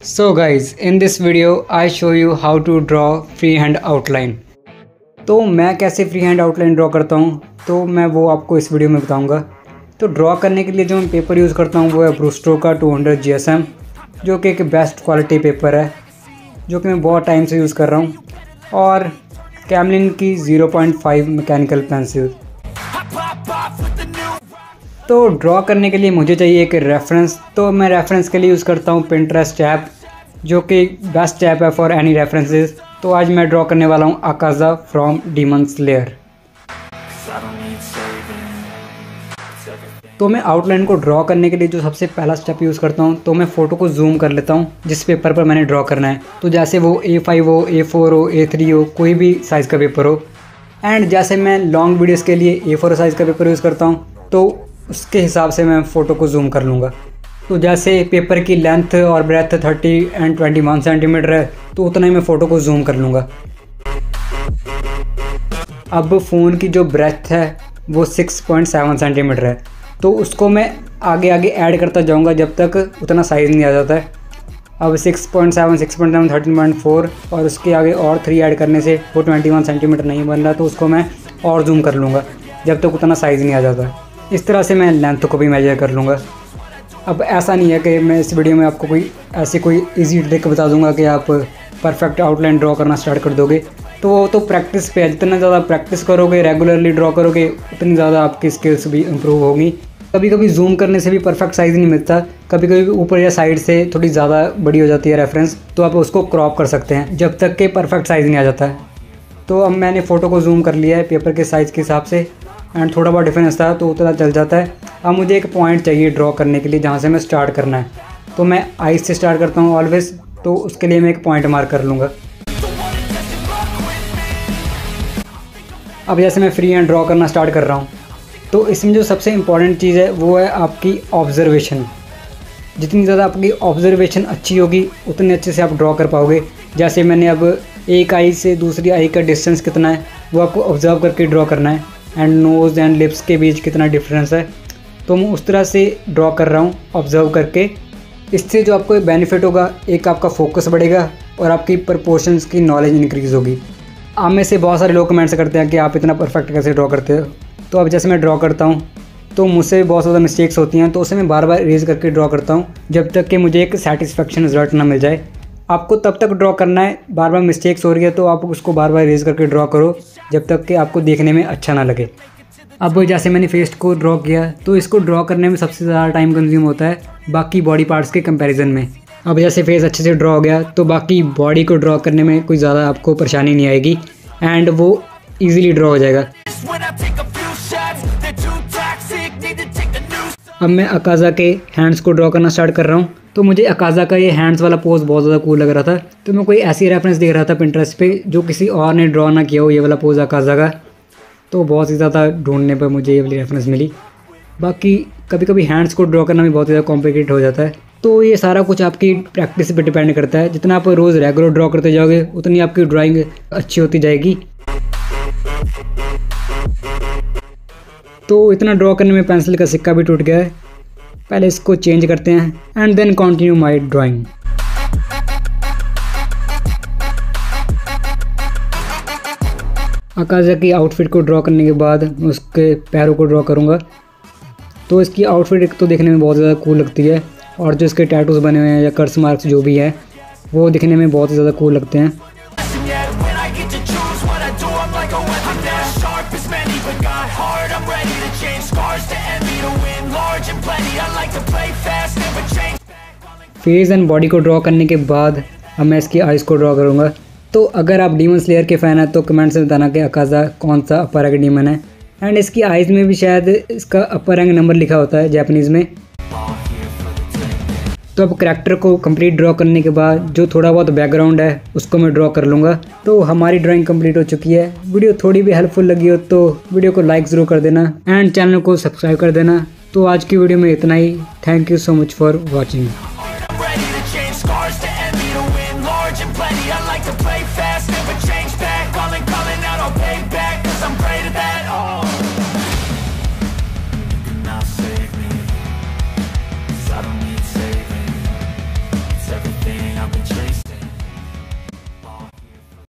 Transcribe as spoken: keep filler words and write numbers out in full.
So guys, in this video I show you how to draw freehand outline। तो मैं कैसे freehand outline draw करता हूँ तो मैं वो आपको इस वीडियो में बताऊँगा। तो ड्रॉ करने के लिए जो मैं पेपर यूज़ करता हूँ वो है ब्रूस्टो का two hundred G S M, जो कि एक बेस्ट क्वालिटी पेपर है जो कि मैं बहुत टाइम से यूज़ कर रहा हूँ, और कैमलिन की zero point five mechanical pencil. तो ड्रॉ करने के लिए मुझे चाहिए एक रेफरेंस। तो मैं रेफरेंस के लिए यूज़ करता हूँ पिंटरेस्ट ऐप, जो कि बेस्ट ऐप है फॉर एनी रेफरेंसेस। तो आज मैं ड्रॉ करने वाला हूँ अकाज़ा फ्रॉम डीमन स्लेयर। तो मैं आउटलाइन को ड्रॉ करने के लिए जो सबसे पहला स्टेप यूज़ करता हूँ, तो मैं फ़ोटो को जूम कर लेता हूँ जिस पेपर पर मैंने ड्रॉ करना है। तो जैसे वो ए फाइव हो, ए फोर हो, ए थ्री हो, कोई भी साइज़ का पेपर हो। एंड जैसे मैं लॉन्ग वीडियोज़ के लिए ए फोर साइज़ का पेपर यूज़ करता हूँ, तो उसके हिसाब से मैं फ़ोटो को जूम कर लूँगा। तो जैसे पेपर की लेंथ और breadth thirty and twenty one centimetre है, तो उतना ही मैं फ़ोटो को जूम कर लूँगा। अब फ़ोन की जो ब्रेथ है वो सिक्स पॉइंट सेवन सेंटीमीटर है, तो उसको मैं आगे आगे ऐड करता जाऊँगा जब तक उतना साइज़ नहीं आ जाता है। अब six point seven, six point seven, thirteen point four और उसके आगे और थ्री ऐड करने से वो ट्वेंटी वन सेंटीमीटर नहीं बन रहा, तो उसको मैं और जूम कर लूँगा जब तक उतना साइज़ नहीं आ जाता। इस तरह से मैं लेंथ को भी मेजर कर लूँगा। अब ऐसा नहीं है कि मैं इस वीडियो में आपको कोई ऐसी कोई इजी ट्रिक बता दूंगा कि आप परफेक्ट आउटलाइन ड्रॉ करना स्टार्ट कर दोगे। तो वो तो प्रैक्टिस पे है, जितना ज़्यादा प्रैक्टिस करोगे, रेगुलरली ड्रॉ करोगे, उतनी ज़्यादा आपकी स्किल्स भी इम्प्रूव होगी। कभी कभी जूम करने से भी परफेक्ट साइज़ नहीं मिलता, कभी कभी ऊपर या साइड से थोड़ी ज़्यादा बड़ी हो जाती है रेफरेंस, तो आप उसको क्रॉप कर सकते हैं जब तक कि परफेक्ट साइज़ नहीं आ जाता है। तो अब मैंने फ़ोटो को जूम कर लिया है पेपर के साइज़ के हिसाब से, एंड थोड़ा बहुत डिफरेंस था तो उतना चल जाता है। अब मुझे एक पॉइंट चाहिए ड्रॉ करने के लिए जहाँ से मैं स्टार्ट करना है। तो मैं आइज से स्टार्ट करता हूँ ऑलवेज, तो उसके लिए मैं एक पॉइंट मार्क कर लूँगा। अब जैसे मैं फ्री हैंड ड्रॉ करना स्टार्ट कर रहा हूँ, तो इसमें जो सबसे इम्पॉर्टेंट चीज़ है वो है आपकी ऑब्जर्वेशन। जितनी ज़्यादा आपकी ऑब्जर्वेशन अच्छी होगी उतने अच्छे से आप ड्रॉ कर पाओगे। जैसे मैंने अब एक आई से दूसरी आई का डिस्टेंस कितना है वो आपको ऑब्जर्व करके ड्रॉ करना है, एंड नोज़ एंड लिप्स के बीच कितना डिफरेंस है, तो मैं उस तरह से ड्रॉ कर रहा हूँ ऑब्जर्व करके। इससे जो आपको बेनिफिट होगा, एक आपका फोकस बढ़ेगा और आपकी प्रपोर्शंस की नॉलेज इंक्रीज़ होगी। आप में से बहुत सारे लोग कमेंट्स करते हैं कि आप इतना परफेक्ट कैसे ड्रॉ करते हो। तो अब जैसे मैं ड्रॉ करता हूँ तो मुझसे बहुत ज़्यादा मिस्टेक्स होती हैं, तो उसे मैं बार बार इरेज करके ड्रॉ करता हूँ जब तक कि मुझे एक सेटिस्फेक्शन रिजल्ट ना मिल जाए। आपको तब तक ड्रॉ करना है, बार बार मिस्टेक्स हो रही है तो आप उसको बार बार इरेज करके ड्रॉ करो जब तक कि आपको देखने में अच्छा ना लगे। अब जैसे मैंने फेस को ड्रॉ किया, तो इसको ड्रॉ करने में सबसे ज़्यादा टाइम कंज्यूम होता है बाकी बॉडी पार्ट्स के कंपैरिजन में। अब जैसे फेस अच्छे से ड्रॉ हो गया तो बाकी बॉडी को ड्रॉ करने में कोई ज़्यादा आपको परेशानी नहीं आएगी, एंड वो इजीली ड्रॉ हो जाएगा। अब मैं अकाज़ा के हैंड्स को ड्रॉ करना स्टार्ट कर रहा हूँ। तो मुझे अकाज़ा का ये हैंड्स वाला पोज बहुत ज़्यादा कूल लग रहा था, तो मैं कोई ऐसी रेफरेंस देख रहा था पिंटरेस्ट पे जो किसी और ने ड्रॉ ना किया हो ये वाला पोज अकाज़ा का। तो बहुत ही ज़्यादा ढूंढने पर मुझे ये वाली रेफरेंस मिली। बाकी कभी कभी हैंड्स को ड्रॉ करना भी बहुत ज़्यादा कॉम्प्लिकेट हो जाता है। तो ये सारा कुछ आपकी प्रैक्टिस पे डिपेंड करता है। जितना आप रोज़ रेगुलर ड्रॉ करते जाओगे उतनी आपकी ड्राइंग अच्छी होती जाएगी। तो इतना ड्रॉ करने में पेंसिल का सिक्का भी टूट गया है। पहले इसको चेंज करते हैं and then continue my drawing. Akaza की आउटफिट को ड्रॉ करने के बाद उसके पैरों को ड्रॉ करूँगा। तो इसकी आउटफिट एक तो देखने में बहुत ज़्यादा कूल लगती है, और जो इसके टैटूज़ बने हुए हैं या कर्स मार्क्स जो भी हैं वो दिखने में बहुत ज़्यादा कूल लगते हैं। फेस एंड बॉडी को ड्रॉ करने के बाद अब मैं इसकी आइज़ को ड्रॉ करूँगा। तो अगर आप डीमन स्लेयर के फ़ैन हैं तो कमेंट्स में बताना कि अकाज़ा कौन सा अपर रैंक डीमन है। एंड इसकी आइज़ में भी शायद इसका अपर रैंक नंबर लिखा होता है जापानीज़ में। तो अब करैक्टर को कंप्लीट ड्रॉ करने के बाद जो थोड़ा बहुत बैकग्राउंड है उसको मैं ड्रॉ कर लूँगा। तो हमारी ड्राइंग कंप्लीट हो चुकी है। वीडियो थोड़ी भी हेल्पफुल लगी हो तो वीडियो को लाइक ज़रूर कर देना एंड चैनल को सब्सक्राइब कर देना। तो आज की वीडियो में इतना ही। Thank you so much for watching.